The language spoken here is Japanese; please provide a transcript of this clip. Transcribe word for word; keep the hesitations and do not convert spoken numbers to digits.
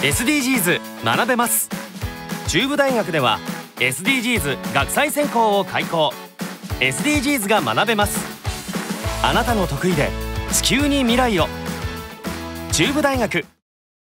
エスディージーズ 学べます。中部大学では エスディージーズ 学際専攻を開講。 エスディージーズ が学べます。あなたの得意で地球に未来を。中部大学